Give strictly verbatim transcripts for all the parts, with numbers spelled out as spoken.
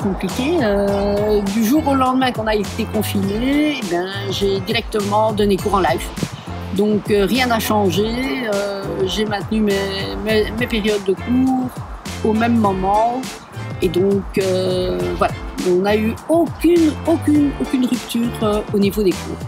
compliqué. Euh, du jour au lendemain qu'on a été confinés, eh bien, j'ai directement donné cours en live. Donc euh, rien n'a changé. Euh, j'ai maintenu mes, mes, mes périodes de cours au même moment. Et donc euh, voilà, on n'a eu aucune, aucune, aucune rupture euh, au niveau des cours.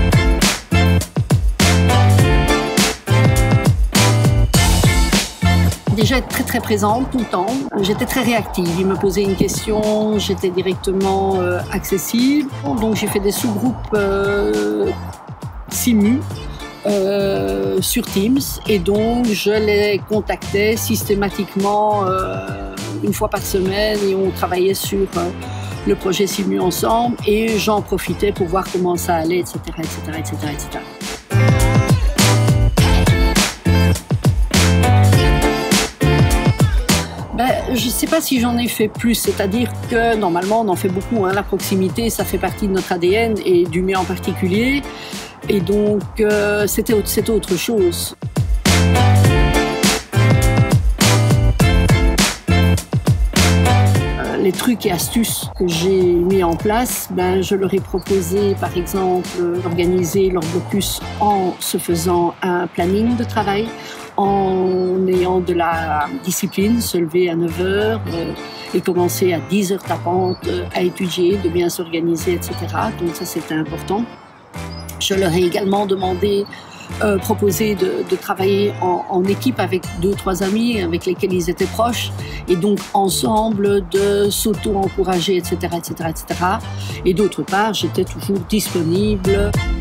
Déjà être très très présente tout le temps. J'étais très réactive. Il me posait une question, j'étais directement euh, accessible. Donc j'ai fait des sous-groupes euh, simu euh, sur Teams et donc je les contactais systématiquement euh, une fois par semaine et on travaillait sur euh, le projet simu ensemble et j'en profitais pour voir comment ça allait, et cetera, et cetera, et cetera, et cetera. Je ne sais pas si j'en ai fait plus, c'est-à-dire que normalement on en fait beaucoup, hein. La proximité ça fait partie de notre A D N et du mien en particulier et donc euh, c'était autre chose. Euh, les trucs et astuces que j'ai mis en place, ben, je leur ai proposé par exemple d'organiser leur blocus en se faisant un planning de travail, en ayant de la discipline, se lever à neuf heures euh, et commencer à dix heures tapantes euh, à étudier, de bien s'organiser, et cetera. Donc ça, c'était important. Je leur ai également demandé, euh, proposé de, de travailler en, en équipe avec deux, trois amis avec lesquels ils étaient proches et donc ensemble de s'auto-encourager, et cetera, et cetera, et cetera. Et d'autre part, j'étais toujours disponible.